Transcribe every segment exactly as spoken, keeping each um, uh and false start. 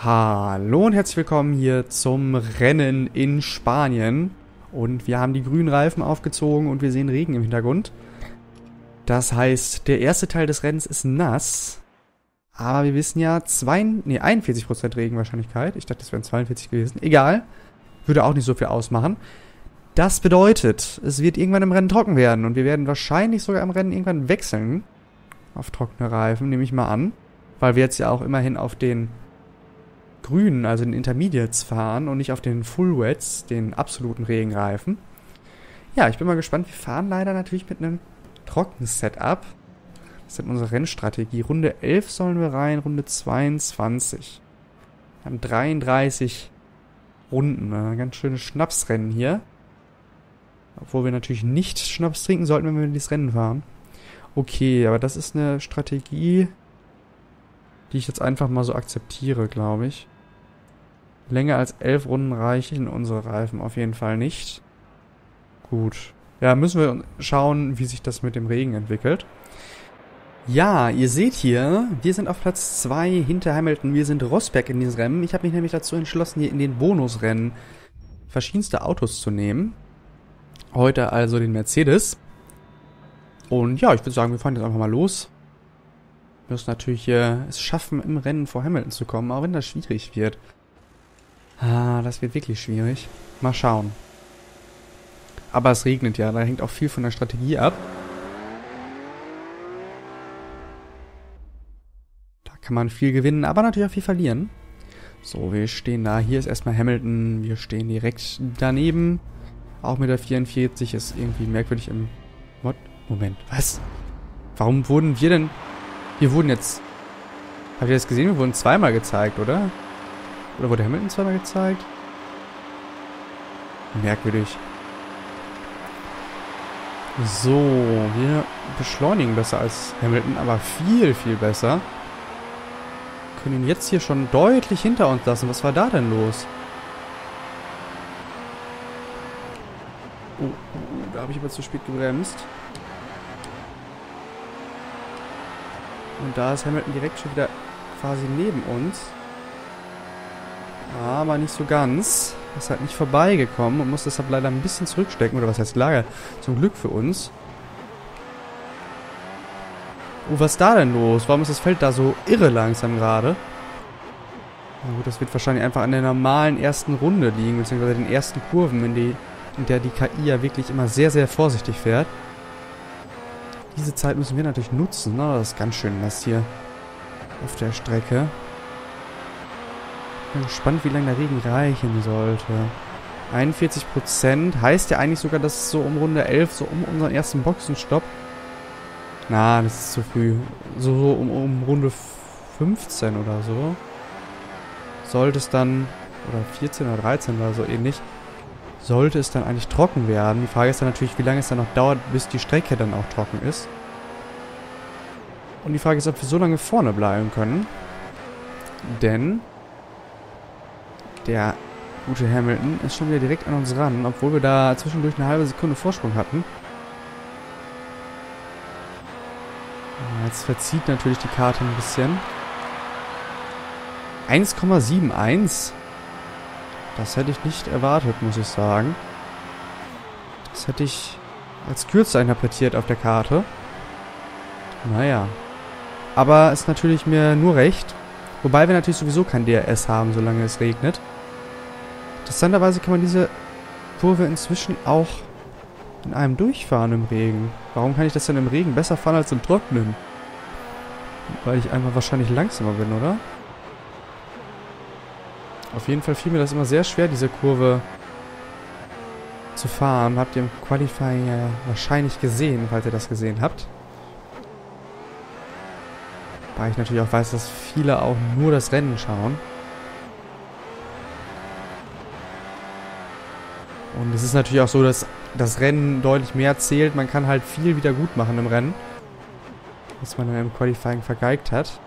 Hallo und herzlich willkommen hier zum Rennen in Spanien. Und wir haben die grünen Reifen aufgezogen und wir sehen Regen im Hintergrund. Das heißt, der erste Teil des Rennens ist nass. Aber wir wissen ja, zwei, nee, einundvierzig Prozent Regenwahrscheinlichkeit. Ich dachte, das wären zweiundvierzig gewesen. Egal. Würde auch nicht so viel ausmachen. Das bedeutet, es wird irgendwann im Rennen trocken werden. Und wir werden wahrscheinlich sogar im Rennen irgendwann wechseln. Auf trockene Reifen, nehme ich mal an. Weil wir jetzt ja auch immerhin auf den grünen, also den Intermediates fahren und nicht auf den Full Wets, den absoluten Regenreifen. Ja, ich bin mal gespannt. Wir fahren leider natürlich mit einem trockenen Setup. Das ist unsere Rennstrategie. Runde elf sollen wir rein, Runde zweiundzwanzig. Wir haben dreiunddreißig Runden. Ein ganz schönes Schnapsrennen hier. Obwohl wir natürlich nicht Schnaps trinken sollten, wenn wir dieses Rennen fahren. Okay, aber das ist eine Strategie, die ich jetzt einfach mal so akzeptiere, glaube ich. Länger als elf Runden reichen unsere Reifen auf jeden Fall nicht. Gut. Ja, müssen wir schauen, wie sich das mit dem Regen entwickelt. Ja, ihr seht hier, wir sind auf Platz zwei hinter Hamilton. Wir sind Rosberg in diesem Rennen. Ich habe mich nämlich dazu entschlossen, hier in den Bonusrennen verschiedenste Autos zu nehmen. Heute also den Mercedes. Und ja, ich würde sagen, wir fahren jetzt einfach mal los. Wir müssen natürlich äh, es schaffen, im Rennen vor Hamilton zu kommen, auch wenn das schwierig wird. Ah, das wird wirklich schwierig. Mal schauen. Aber es regnet ja, da hängt auch viel von der Strategie ab. Da kann man viel gewinnen, aber natürlich auch viel verlieren. So, wir stehen da. Hier ist erstmal Hamilton. Wir stehen direkt daneben. Auch mit der vierundvierzig ist irgendwie merkwürdig im... What? Moment, was? Warum wurden wir denn... Wir wurden jetzt... Habt ihr das gesehen? Wir wurden zweimal gezeigt, oder? Oder wurde Hamilton zweimal gezeigt? Merkwürdig. So, wir beschleunigen besser als Hamilton, aber viel, viel besser. Können ihn jetzt hier schon deutlich hinter uns lassen. Was war da denn los? Oh, oh, da habe ich aber zu spät gebremst. Und da ist Hamilton direkt schon wieder quasi neben uns. Aber nicht so ganz. Ist halt nicht vorbeigekommen und muss deshalb leider ein bisschen zurückstecken. Oder was heißt Lager? Zum Glück für uns. Oh, was ist da denn los? Warum ist das Feld da so irre langsam gerade? Na gut, das wird wahrscheinlich einfach an der normalen ersten Runde liegen. Beziehungsweise den ersten Kurven, in, die, in der die K I ja wirklich immer sehr, sehr vorsichtig fährt. Diese Zeit müssen wir natürlich nutzen. Ne? Das ist ganz schön nass hier auf der Strecke. Ich bin gespannt, wie lange der Regen reichen sollte. einundvierzig Prozent heißt ja eigentlich sogar, dass es so um Runde elf, so um unseren ersten Boxenstopp. Na, das ist zu früh. So, so um, um Runde fünfzehn oder so. Sollte es dann, oder vierzehn oder dreizehn oder so ähnlich, sollte es dann eigentlich trocken werden. Die Frage ist dann natürlich, wie lange es dann noch dauert, bis die Strecke dann auch trocken ist. Und die Frage ist, ob wir so lange vorne bleiben können. Denn der gute Hamilton ist schon wieder direkt an uns ran, obwohl wir da zwischendurch eine halbe Sekunde Vorsprung hatten. Jetzt verzieht natürlich die Karte ein bisschen. eins Komma einundsiebzig. Das hätte ich nicht erwartet, muss ich sagen. Das hätte ich als kürzer interpretiert auf der Karte. Naja. Aber ist natürlich mir nur recht. Wobei wir natürlich sowieso kein D R S haben, solange es regnet. Interessanterweise kann man diese Kurve inzwischen auch in einem durchfahren im Regen. Warum kann ich das denn im Regen besser fahren als im Trockenen? Weil ich einfach wahrscheinlich langsamer bin, oder? Auf jeden Fall fiel mir das immer sehr schwer, diese Kurve zu fahren. Habt ihr im Qualifying ja wahrscheinlich gesehen, falls ihr das gesehen habt. Weil ich natürlich auch weiß, dass viele auch nur das Rennen schauen. Und es ist natürlich auch so, dass das Rennen deutlich mehr zählt. Man kann halt viel wieder gut machen im Rennen, was man dann im Qualifying vergeigt hat.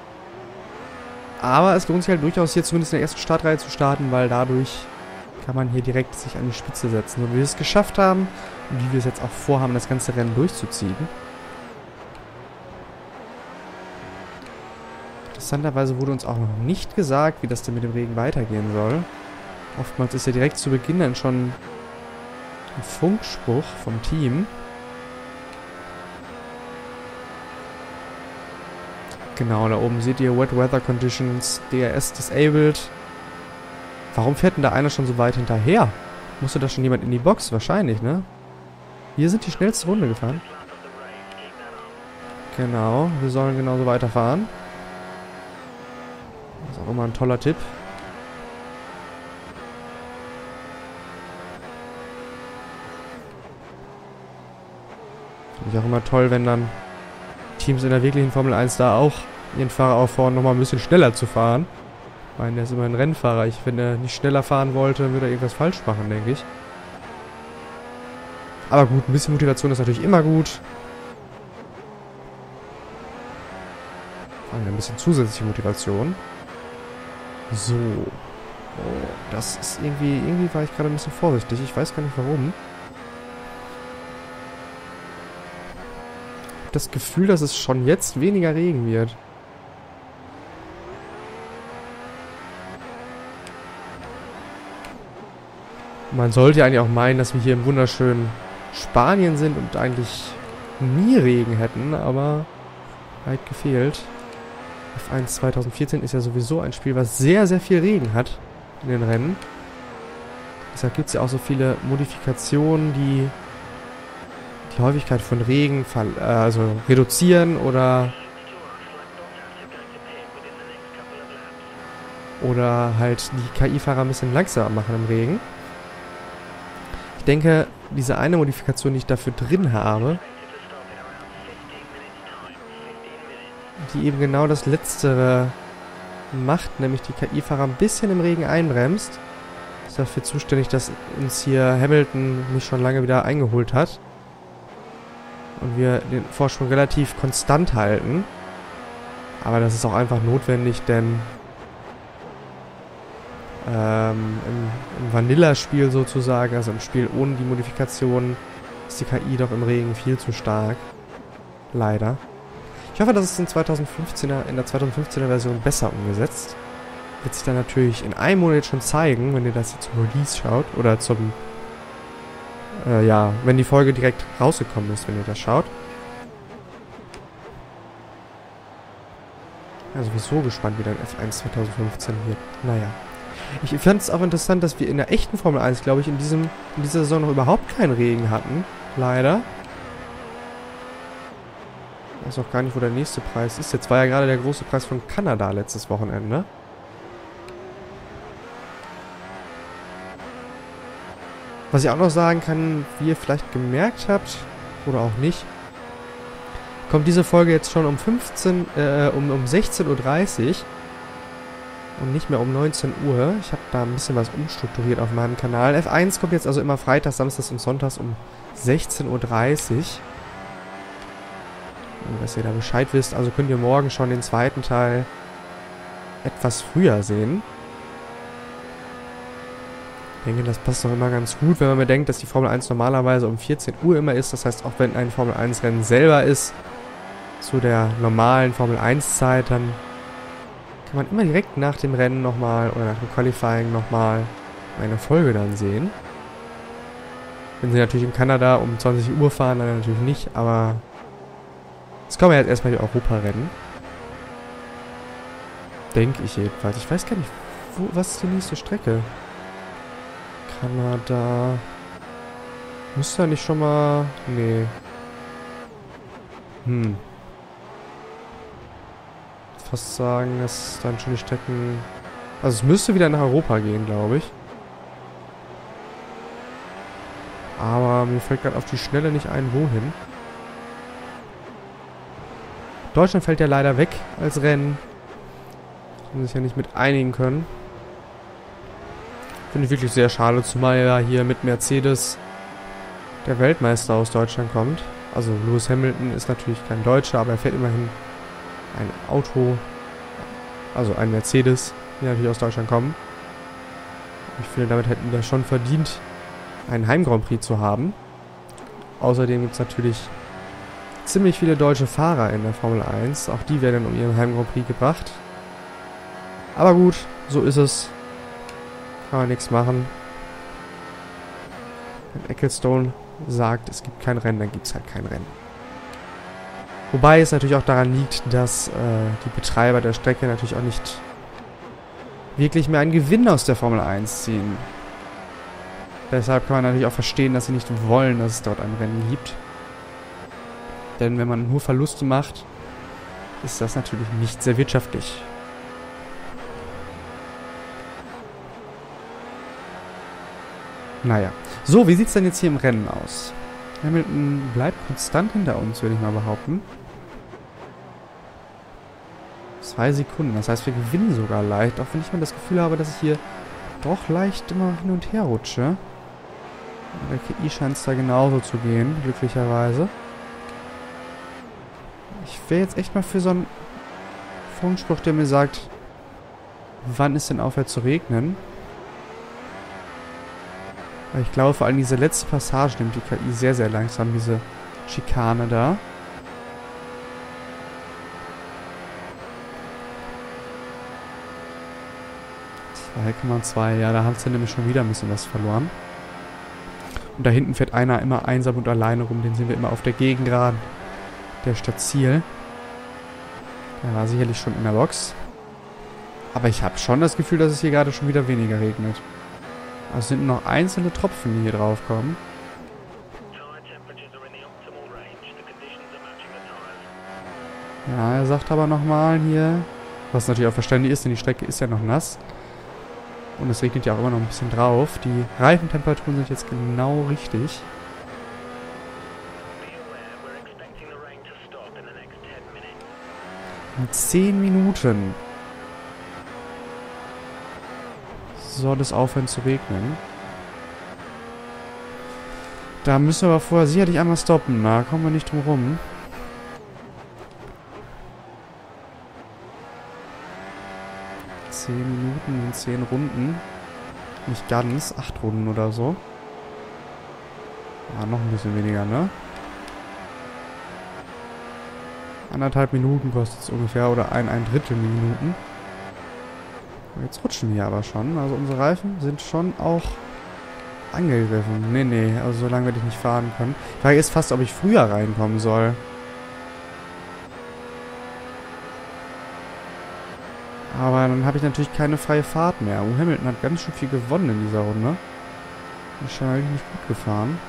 Aber es lohnt sich halt durchaus hier zumindest in der ersten Startreihe zu starten, weil dadurch kann man hier direkt sich an die Spitze setzen. Und wie wir es geschafft haben und wie wir es jetzt auch vorhaben, das ganze Rennen durchzuziehen. Das Interessanterweise wurde uns auch noch nicht gesagt, wie das denn mit dem Regen weitergehen soll. Oftmals ist ja direkt zu Beginn dann schon ein Funkspruch vom Team. Genau, da oben seht ihr Wet Weather Conditions, D R S disabled. Warum fährt denn da einer schon so weit hinterher? Musste da schon jemand in die Box? Wahrscheinlich, ne? Wir sind die schnellste Runde gefahren. Genau, wir sollen genauso weiterfahren. Das ist auch immer ein toller Tipp. Finde ich auch immer toll, wenn dann Teams in der wirklichen Formel eins da auch ihren Fahrer auffordern, nochmal ein bisschen schneller zu fahren. Ich meine, der ist immer ein Rennfahrer. Ich, wenn er nicht schneller fahren wollte, würde er irgendwas falsch machen, denke ich. Aber gut, ein bisschen Motivation ist natürlich immer gut. Vor allem ein bisschen zusätzliche Motivation. So. Oh, das ist irgendwie... Irgendwie war ich gerade ein bisschen vorsichtig. Ich weiß gar nicht warum. Ich habe das Gefühl, dass es schon jetzt weniger Regen wird. Man sollte ja eigentlich auch meinen, dass wir hier im wunderschönen Spanien sind und eigentlich nie Regen hätten, aber weit gefehlt. F eins zwanzig vierzehn ist ja sowieso ein Spiel, was sehr, sehr viel Regen hat in den Rennen. Deshalb gibt es ja auch so viele Modifikationen, die die Häufigkeit von Regen äh, also reduzieren oder oder halt die K I-Fahrer ein bisschen langsamer machen im Regen. Ich denke, diese eine Modifikation, die ich dafür drin habe, die eben genau das Letztere macht, nämlich die K I-Fahrer ein bisschen im Regen einbremst, ist dafür zuständig, dass uns hier Hamilton nicht schon lange wieder eingeholt hat und wir den Vorsprung relativ konstant halten. Aber das ist auch einfach notwendig, denn ähm, im, im Vanilla-Spiel sozusagen, also im Spiel ohne die Modifikationen, ist die K I doch im Regen viel zu stark. Leider. Ich hoffe, dass es in, zweitausendfünfzehner, in der zweitausendfünfzehner Version besser umgesetzt. Wird sich dann natürlich in einem Monat schon zeigen, wenn ihr das hier zum Release schaut. Oder zum... Äh, ja, wenn die Folge direkt rausgekommen ist, wenn ihr das schaut. Also ich bin so gespannt, wie dann F eins zwanzig fünfzehn wird. Naja. Ich fand es auch interessant, dass wir in der echten Formel eins, glaube ich, in, diesem, in dieser Saison noch überhaupt keinen Regen hatten. Leider. Ich weiß auch gar nicht, wo der nächste Preis ist. Jetzt war ja gerade der große Preis von Kanada letztes Wochenende. Was ich auch noch sagen kann, wie ihr vielleicht gemerkt habt, oder auch nicht, kommt diese Folge jetzt schon um fünfzehn, äh, um, um sechzehn Uhr dreißig und nicht mehr um neunzehn Uhr. Ich habe da ein bisschen was umstrukturiert auf meinem Kanal. F eins kommt jetzt also immer freitags, samstags und sonntags um sechzehn Uhr dreißig. Und dass ihr da Bescheid wisst, also könnt ihr morgen schon den zweiten Teil etwas früher sehen. Ich denke, das passt doch immer ganz gut, wenn man bedenkt, dass die Formel eins normalerweise um vierzehn Uhr immer ist. Das heißt, auch wenn ein Formel eins Rennen selber ist, zu der normalen Formel eins Zeit, dann kann man immer direkt nach dem Rennen nochmal oder nach dem Qualifying nochmal eine Folge dann sehen. Wenn sie natürlich in Kanada um zwanzig Uhr fahren, dann natürlich nicht, aber jetzt kommen wir jetzt erstmal die Europarennen. Denke ich jedenfalls. Ich weiß gar nicht, wo, was ist die nächste Strecke? Kanada. Müsste da nicht schon mal... Nee. Hm. Fast sagen, dass dann schon die Strecken... Also es müsste wieder nach Europa gehen, glaube ich. Aber mir fällt gerade auf die Schnelle nicht ein, wohin. Deutschland fällt ja leider weg als Rennen. Die sich ja nicht mit einigen können. Finde ich wirklich sehr schade, zumal ja hier mit Mercedes der Weltmeister aus Deutschland kommt. Also Lewis Hamilton ist natürlich kein Deutscher, aber er fährt immerhin ein Auto, also ein Mercedes, die natürlich aus Deutschland kommen. Ich finde, damit hätten wir schon verdient, einen Heim-Grand Prix zu haben. Außerdem gibt es natürlich ziemlich viele deutsche Fahrer in der Formel eins. Auch die werden um ihren Heim-Grand Prix gebracht. Aber gut, so ist es. Kann man nichts machen. Wenn Ecclestone sagt, es gibt kein Rennen, dann gibt es halt kein Rennen. Wobei es natürlich auch daran liegt, dass äh, die Betreiber der Strecke natürlich auch nicht wirklich mehr einen Gewinn aus der Formel eins ziehen. Deshalb kann man natürlich auch verstehen, dass sie nicht wollen, dass es dort ein Rennen gibt. Denn wenn man nur Verluste macht, ist das natürlich nicht sehr wirtschaftlich. Naja. So, wie sieht es denn jetzt hier im Rennen aus? Hamilton bleibt konstant hinter uns, würde ich mal behaupten. Zwei Sekunden. Das heißt, wir gewinnen sogar leicht. Auch wenn ich mal das Gefühl habe, dass ich hier doch leicht immer hin und her rutsche. Der K I scheint es da genauso zu gehen, glücklicherweise. Ich wäre jetzt echt mal für so einen Funkspruch, der mir sagt, wann es denn aufhört zu regnen. Weil ich glaube, vor allem diese letzte Passage nimmt die K I sehr, sehr langsam, diese Schikane da. zwei Komma zwei, ja, da hat sie nämlich schon wieder ein bisschen was verloren. Und da hinten fährt einer immer einsam und alleine rum, den sehen wir immer auf der Gegengraden der Stadt Ziel. Der war sicherlich schon in der Box. Aber ich habe schon das Gefühl, dass es hier gerade schon wieder weniger regnet. Also es sind noch einzelne Tropfen, die hier drauf kommen. Ja, er sagt aber nochmal hier, was natürlich auch verständlich ist, denn die Strecke ist ja noch nass. Und es regnet ja auch immer noch ein bisschen drauf. Die Reifentemperaturen sind jetzt genau richtig. In zehn Minuten soll es aufhören zu regnen. Da müssen wir aber vorher sicherlich einmal stoppen. Da kommen wir nicht drum rum. zehn Minuten in zehn Runden. Nicht ganz. acht Runden oder so. Ja, noch ein bisschen weniger, ne? Anderthalb Minuten kostet es ungefähr. Oder ein, ein Drittel Minuten. Jetzt rutschen wir aber schon. Also unsere Reifen sind schon auch angegriffen. Nee, nee. Also so lange werde ich nicht fahren können. Die Frage ist fast, ob ich früher reinkommen soll. Aber dann habe ich natürlich keine freie Fahrt mehr. Oh, Hamilton hat ganz schön viel gewonnen in dieser Runde. Ist schon eigentlich nicht gut gefahren.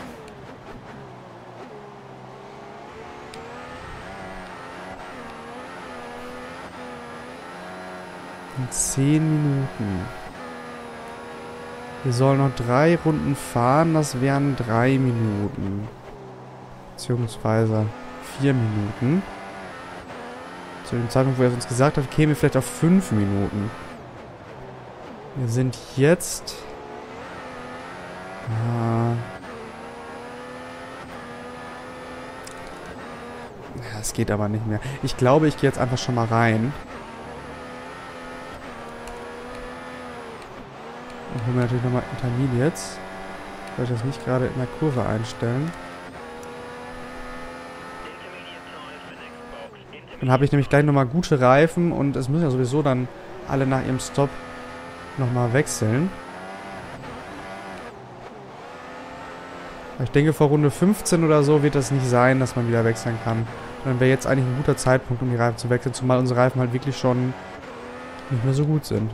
In zehn Minuten. Wir sollen noch drei Runden fahren. Das wären drei Minuten. Beziehungsweise vier Minuten. Zu dem Zeitpunkt, wo er uns gesagt hat, käme vielleicht auf fünf Minuten. Wir sind jetzt... Ah, ja, es geht aber nicht mehr. Ich glaube, ich gehe jetzt einfach schon mal rein. Und holen wir natürlich nochmal Intermediates. Soll ich das nicht gerade in der Kurve einstellen? Dann habe ich nämlich gleich nochmal gute Reifen und es müssen ja sowieso dann alle nach ihrem Stop nochmal wechseln. Ich denke, vor Runde fünfzehn oder so wird das nicht sein, dass man wieder wechseln kann. Und dann wäre jetzt eigentlich ein guter Zeitpunkt, um die Reifen zu wechseln, zumal unsere Reifen halt wirklich schon nicht mehr so gut sind.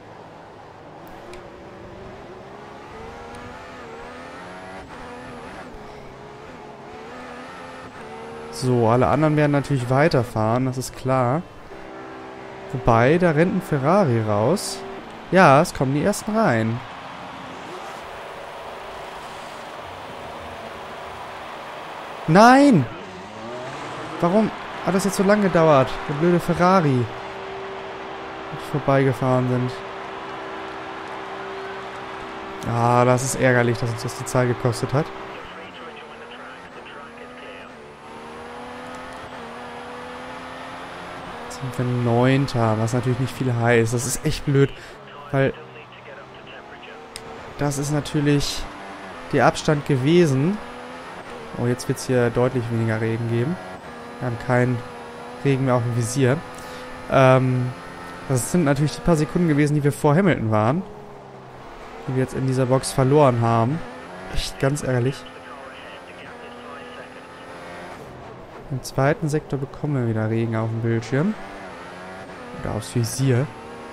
So, alle anderen werden natürlich weiterfahren, das ist klar. Wobei, da rennt ein Ferrari raus. Ja, es kommen die ersten rein. Nein! Warum hat das jetzt so lange gedauert? Der blöde Ferrari. Die vorbeigefahren sind. Ah, das ist ärgerlich, dass uns das die Zeit gekostet hat. Sind wir Neunter, was natürlich nicht viel heißt. Das ist echt blöd, weil das ist natürlich der Abstand gewesen. Oh, jetzt wird es hier deutlich weniger Regen geben. Wir haben keinen Regen mehr auf dem Visier. Ähm, Das sind natürlich die paar Sekunden gewesen, die wir vor Hamilton waren. Die wir jetzt in dieser Box verloren haben. Echt ganz ärgerlich. Im zweiten Sektor bekommen wir wieder Regen auf dem Bildschirm. Oder aufs Visier.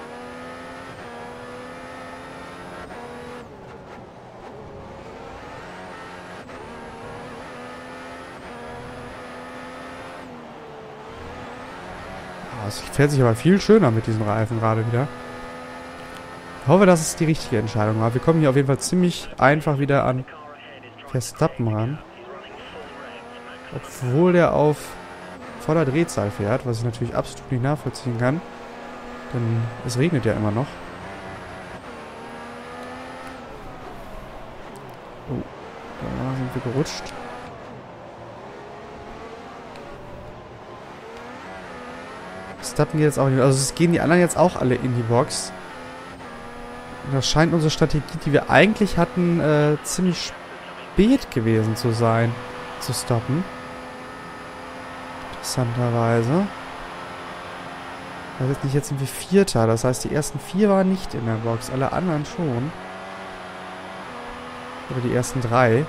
Es fährt sich aber viel schöner mit diesen Reifen gerade wieder. Ich hoffe, dass es die richtige Entscheidung war. Wir kommen hier auf jeden Fall ziemlich einfach wieder an Verstappen ran. Obwohl der auf voller Drehzahl fährt, was ich natürlich absolut nicht nachvollziehen kann. Denn es regnet ja immer noch. Oh, da sind wir gerutscht. Verstappen geht jetzt auch nicht. Also es gehen die anderen jetzt auch alle in die Box. Das scheint unsere Strategie, die wir eigentlich hatten, äh, ziemlich spät gewesen zu sein, zu stoppen. Interessanterweise. Also nicht, jetzt sind wir Vierter. Das heißt, die ersten vier waren nicht in der Box. Alle anderen schon. Oder die ersten drei.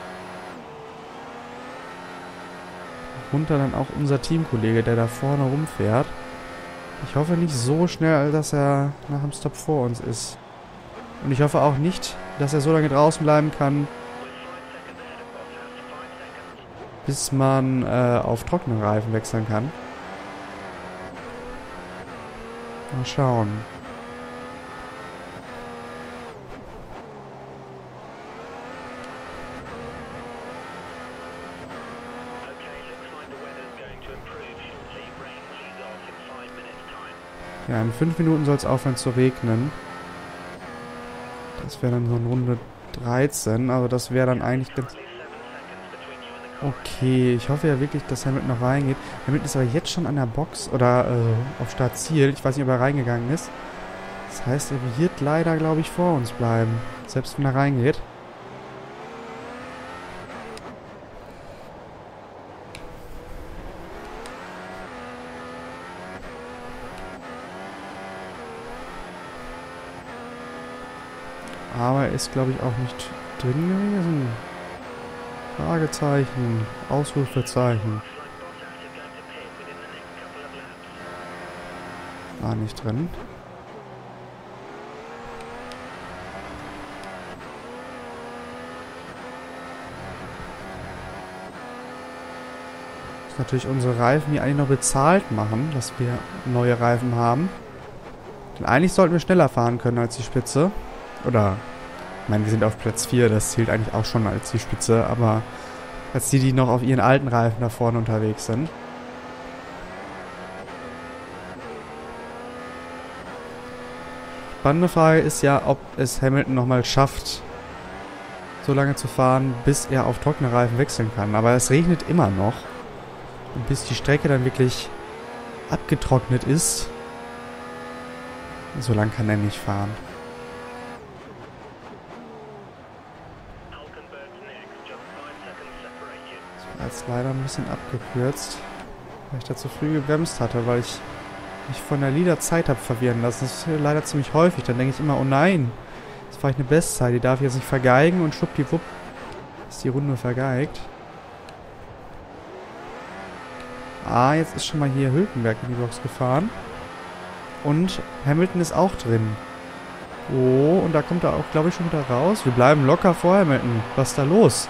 Runter dann auch unser Teamkollege, der da vorne rumfährt. Ich hoffe nicht so schnell, dass er nach dem Stop vor uns ist. Und ich hoffe auch nicht, dass er so lange draußen bleiben kann, bis man äh, auf trockenen Reifen wechseln kann. Mal schauen. Ja, in fünf Minuten soll es aufhören zu regnen. Das wäre dann so in Runde dreizehn, aber das wäre dann eigentlich ganz... Okay, ich hoffe ja wirklich, dass Hamilton noch reingeht. Hamilton ist aber jetzt schon an der Box oder äh, auf Startziel. Ich weiß nicht, ob er reingegangen ist. Das heißt, er wird leider, glaube ich, vor uns bleiben. Selbst wenn er reingeht. Aber er ist, glaube ich, auch nicht drin gewesen. Fragezeichen. Ausrufezeichen. War nicht drin. Das natürlich unsere Reifen hier eigentlich noch bezahlt machen, dass wir neue Reifen haben. Denn eigentlich sollten wir schneller fahren können als die Spitze. Oder, ich meine, wir sind auf Platz vier, das zählt eigentlich auch schon als die Spitze, aber als die, die noch auf ihren alten Reifen da vorne unterwegs sind. Spannende Frage ist ja, ob es Hamilton nochmal schafft, so lange zu fahren, bis er auf trockene Reifen wechseln kann. Aber es regnet immer noch. Und bis die Strecke dann wirklich abgetrocknet ist, so lange kann er nicht fahren. Jetzt leider ein bisschen abgekürzt, weil ich da zu früh gebremst hatte, weil ich mich von der Leader-Zeit habe verwirren lassen. Das ist leider ziemlich häufig. Dann denke ich immer, oh nein, jetzt fahre ich eine Bestzeit, die darf ich jetzt nicht vergeigen und schwuppdiwupp ist die Runde vergeigt. Ah, jetzt ist schon mal hier Hülkenberg in die Box gefahren. Und Hamilton ist auch drin. Oh, und da kommt er auch, glaube ich, schon wieder raus. Wir bleiben locker vor Hamilton. Was ist da los?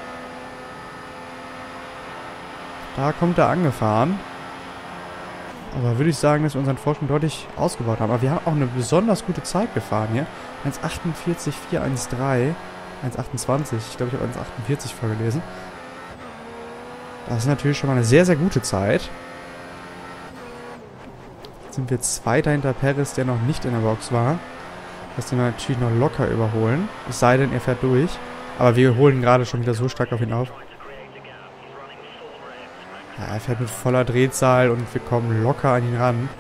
Da kommt er angefahren. Aber würde ich sagen, dass wir unseren Vorsprung deutlich ausgebaut haben. Aber wir haben auch eine besonders gute Zeit gefahren hier. eins achtundvierzig vier eins drei. eins achtundzwanzig. Ich glaube, ich habe eins achtundvierzig vorgelesen. Das ist natürlich schon mal eine sehr, sehr gute Zeit. Jetzt sind wir Zweiter hinter Perez, der noch nicht in der Box war. Das den wir natürlich noch locker überholen. Es sei denn, er fährt durch. Aber wir holen gerade schon wieder so stark auf ihn auf. Ja, er fährt mit voller Drehzahl und wir kommen locker an ihn ran.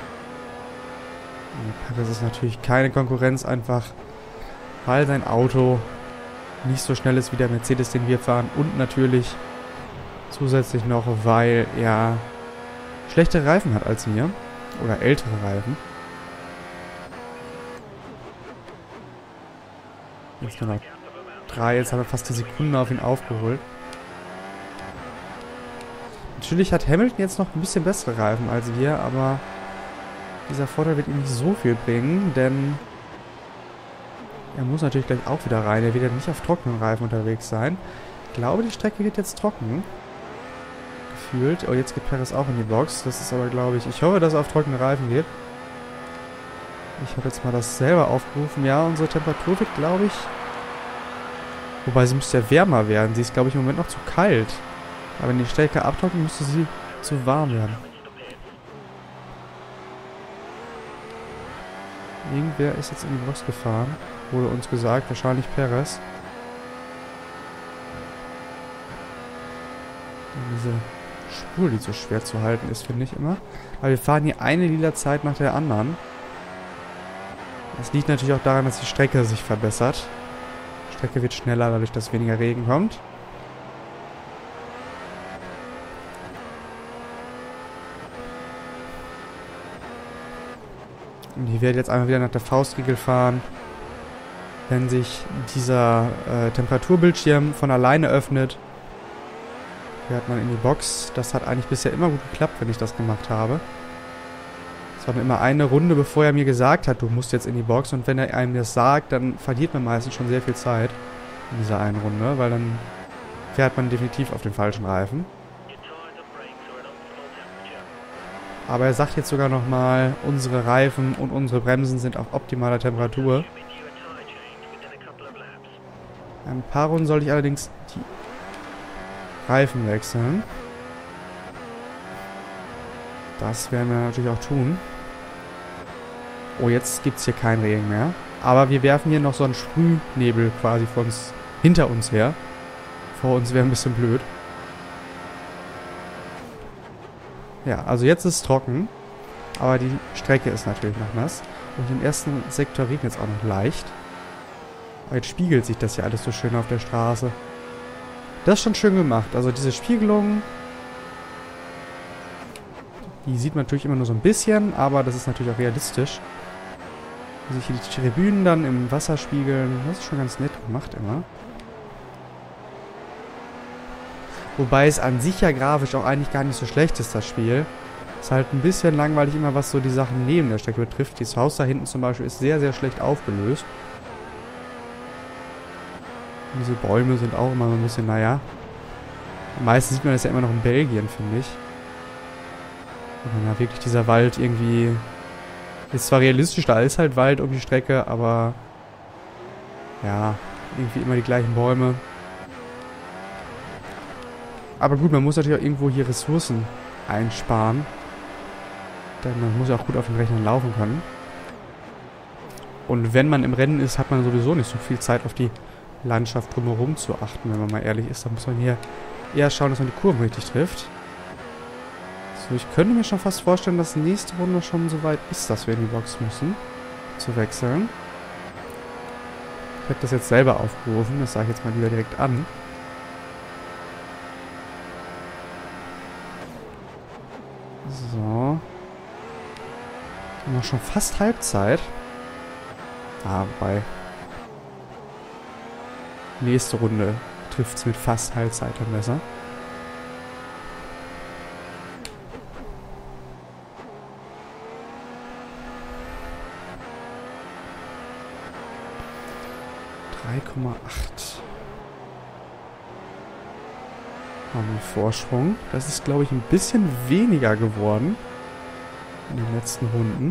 Das ist natürlich keine Konkurrenz, einfach weil sein Auto nicht so schnell ist wie der Mercedes, den wir fahren. Und natürlich zusätzlich noch, weil er schlechtere Reifen hat als wir. Oder ältere Reifen. Jetzt nur noch drei. Jetzt haben wir fast die Sekunde auf ihn aufgeholt. Natürlich hat Hamilton jetzt noch ein bisschen bessere Reifen als wir, aber dieser Vorteil wird ihm nicht so viel bringen, denn er muss natürlich gleich auch wieder rein. Er wird ja nicht auf trockenen Reifen unterwegs sein. Ich glaube, die Strecke wird jetzt trocken. Gefühlt. Oh, jetzt geht Perez auch in die Box. Das ist aber, glaube ich... Ich hoffe, dass er auf trockene Reifen geht. Ich habe jetzt mal das selber aufgerufen. Ja, unsere Temperatur wird, glaube ich... Wobei, sie müsste ja wärmer werden. Sie ist, glaube ich, im Moment noch zu kalt. Aber wenn die Strecke abtrocknet, müsste sie zu warm werden. Irgendwer ist jetzt in die Box gefahren. Wurde uns gesagt. Wahrscheinlich Perez. Und diese Spur, die so schwer zu halten ist, finde ich immer. Aber wir fahren hier eine lila Zeit nach der anderen. Das liegt natürlich auch daran, dass die Strecke sich verbessert. Die Strecke wird schneller, dadurch, dass weniger Regen kommt. Und hier werde ich jetzt einmal wieder nach der Faustregel fahren. Wenn sich dieser äh, Temperaturbildschirm von alleine öffnet, fährt man in die Box. Das hat eigentlich bisher immer gut geklappt, wenn ich das gemacht habe. Es war dann immer eine Runde, bevor er mir gesagt hat, du musst jetzt in die Box. Und wenn er einem das sagt, dann verliert man meistens schon sehr viel Zeit in dieser einen Runde, weil dann fährt man definitiv auf den falschen Reifen. Aber er sagt jetzt sogar nochmal, unsere Reifen und unsere Bremsen sind auf optimaler Temperatur. Ein paar Runden soll ich allerdings die Reifen wechseln. Das werden wir natürlich auch tun. Oh, jetzt gibt es hier keinen Regen mehr. Aber wir werfen hier noch so einen Sprühnebel quasi vor uns, hinter uns her. Vor uns wäre ein bisschen blöd. Ja, also jetzt ist es trocken. Aber die Strecke ist natürlich noch nass. Und im ersten Sektor regnet es auch noch leicht. Aber jetzt spiegelt sich das ja alles so schön auf der Straße. Das ist schon schön gemacht. Also diese Spiegelung, die sieht man natürlich immer nur so ein bisschen, aber das ist natürlich auch realistisch. Sich hier die Tribünen dann im Wasser spiegeln, das ist schon ganz nett gemacht immer. Wobei es an sich ja grafisch auch eigentlich gar nicht so schlecht ist, das Spiel. Ist halt ein bisschen langweilig immer, was so die Sachen neben der Strecke betrifft. Das Haus da hinten zum Beispiel ist sehr, sehr schlecht aufgelöst. Und diese Bäume sind auch immer so ein bisschen, naja. Meistens sieht man das ja immer noch in Belgien, finde ich. Und dann ja wirklich dieser Wald irgendwie... Ist zwar realistisch, da ist halt Wald um die Strecke, aber... Ja, irgendwie immer die gleichen Bäume. Aber gut, man muss natürlich auch irgendwo hier Ressourcen einsparen. Denn man muss ja auch gut auf den Rechnern laufen können. Und wenn man im Rennen ist, hat man sowieso nicht so viel Zeit auf die Landschaft drumherum zu achten, wenn man mal ehrlich ist. Da muss man hier eher schauen, dass man die Kurven richtig trifft. So, ich könnte mir schon fast vorstellen, dass nächste Runde schon so weit ist, dass wir in die Box müssen, zu wechseln. Ich habe das jetzt selber aufgerufen, das sage ich jetzt mal lieber direkt an. So. Wir haben noch schon fast Halbzeit. Ah, wobei. Nächste Runde trifft es mit fast Halbzeit dann besser. drei Komma acht. Haben wir Vorsprung. Das ist, glaube ich, ein bisschen weniger geworden in den letzten Runden.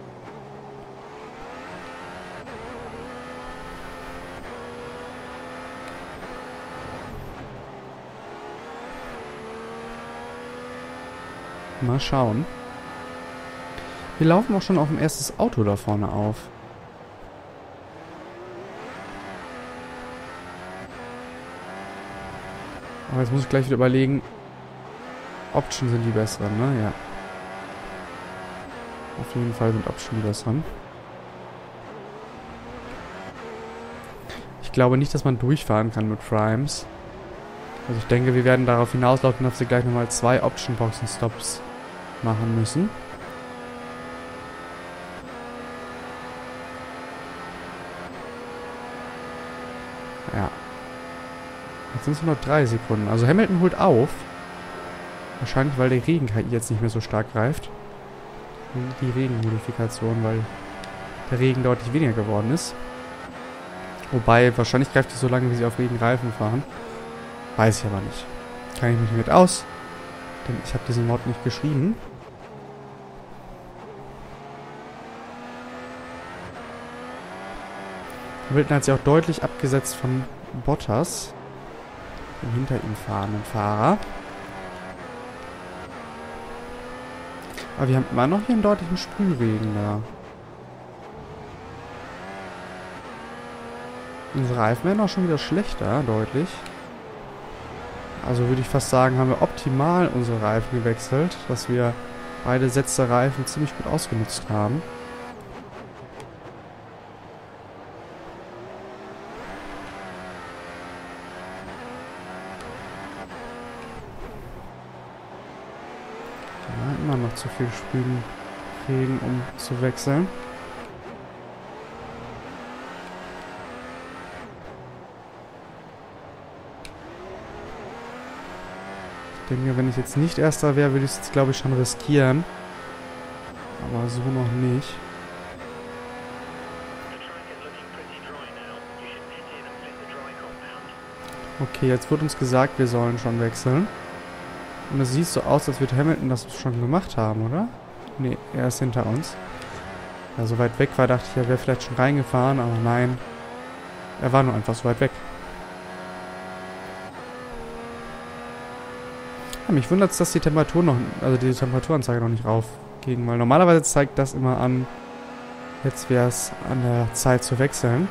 Mal schauen. Wir laufen auch schon auf dem erstes Auto da vorne auf. Aber jetzt muss ich gleich wieder überlegen. Option sind die besseren, ne? Ja. Auf jeden Fall sind Option die besseren. Ich glaube nicht, dass man durchfahren kann mit Primes. Also ich denke, wir werden darauf hinauslaufen, dass wir gleich nochmal zwei Option-Boxen-Stops machen müssen. Ja. Jetzt sind es nur noch drei Sekunden. Also Hamilton holt auf. Wahrscheinlich, weil der Regen-K I jetzt nicht mehr so stark greift. Die Regenmodifikation, weil der Regen deutlich weniger geworden ist. Wobei, wahrscheinlich greift die so lange, wie sie auf Regenreifen fahren. Weiß ich aber nicht. Kann ich mich nicht mit aus. Denn ich habe diesen Mod nicht geschrieben. Hamilton hat sich auch deutlich abgesetzt von Bottas, dem hinter ihm fahrenden Fahrer. Aber wir haben immer noch hier einen deutlichen Sprühregen da. Unsere Reifen werden auch schon wieder schlechter, deutlich. Also würde ich fast sagen, haben wir optimal unsere Reifen gewechselt, dass wir beide Sätze Reifen ziemlich gut ausgenutzt haben. Ja, immer noch zu viel Sprühregen, um zu wechseln. Ich denke, wenn ich jetzt nicht Erster wäre, würde ich es jetzt, glaube ich, schon riskieren. Aber so noch nicht. Okay, jetzt wird uns gesagt, wir sollen schon wechseln. Und es sieht so aus, als würde Hamilton das schon gemacht haben, oder? Nee, er ist hinter uns. Ja, so weit weg war, dachte ich, er wäre vielleicht schon reingefahren, aber nein. Er war nur einfach so weit weg. Ja, mich wundert es, dass die Temperatur noch, also die Temperaturanzeige noch nicht raufging, weil normalerweise zeigt das immer an, jetzt wäre es an der Zeit zu wechseln.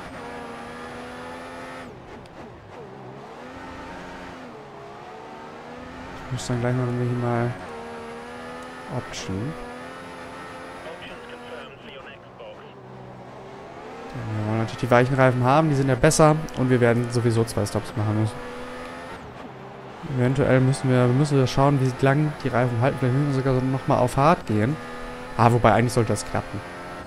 Ich muss dann gleich mal hier mal Option. Ja, wir wollen natürlich die weichen Reifen haben, die sind ja besser und wir werden sowieso zwei Stops machen müssen. Eventuell müssen wir, wir müssen schauen, wie lang die Reifen halten. Vielleicht müssen wir sogar nochmal auf hart gehen. Ah, wobei eigentlich sollte das klappen.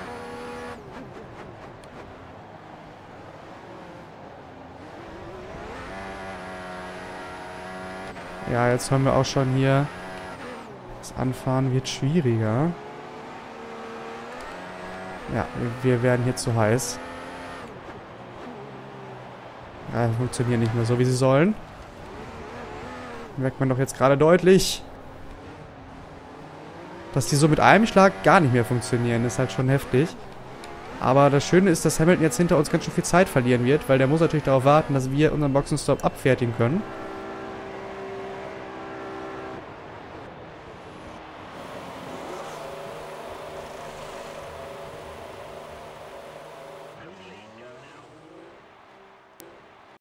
Ja, jetzt haben wir auch schon hier, das Anfahren wird schwieriger. Ja, wir werden hier zu heiß. Ja, funktionieren nicht mehr so, wie sie sollen. Merkt man doch jetzt gerade deutlich, dass die so mit einem Schlag gar nicht mehr funktionieren. Das ist halt schon heftig. Aber das Schöne ist, dass Hamilton jetzt hinter uns ganz schön viel Zeit verlieren wird, weil der muss natürlich darauf warten, dass wir unseren Boxenstopp abfertigen können.